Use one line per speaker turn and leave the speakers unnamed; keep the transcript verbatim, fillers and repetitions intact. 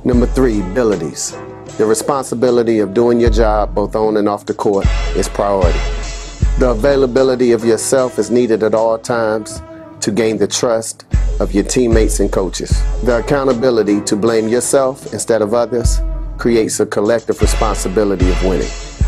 Number three, Bilities. The responsibility of doing your job both on and off the court is priority. The availability of yourself is needed at all times to gain the trust of your teammates and coaches. The accountability to blame yourself instead of others creates a collective responsibility of winning.